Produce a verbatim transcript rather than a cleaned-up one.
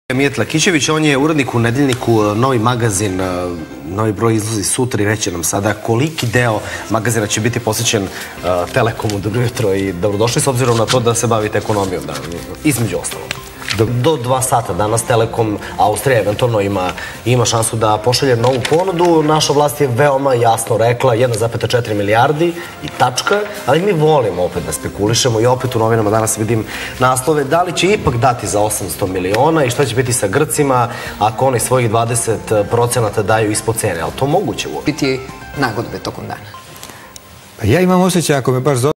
Mijat Lakićević, on je urednik u nedeljniku Novi magazin, novi broj izlazi sutra i reće nam sada koliki deo magazina će biti posvećen Telekomu. Dobro jutro i dobrodošli, s obzirom na to da se bavite ekonomijom, između ostalog. Do dva sata danas Telekom Austrija eventualno ima šansu da pošalje novu ponudu. Naša vlast je veoma jasno rekla jedna zarez četiri milijardi i tačka, ali mi volimo opet da spekulišemo i opet u novinama danas vidim naslove da li će ipak dati za osamsto miliona i šta će biti sa Grcima ako oni svojih dvadeset procenata daju ispod cene, ali to moguće uopće? Biti nagodbe tokom dana. Ja imam osjećaj, ako me baš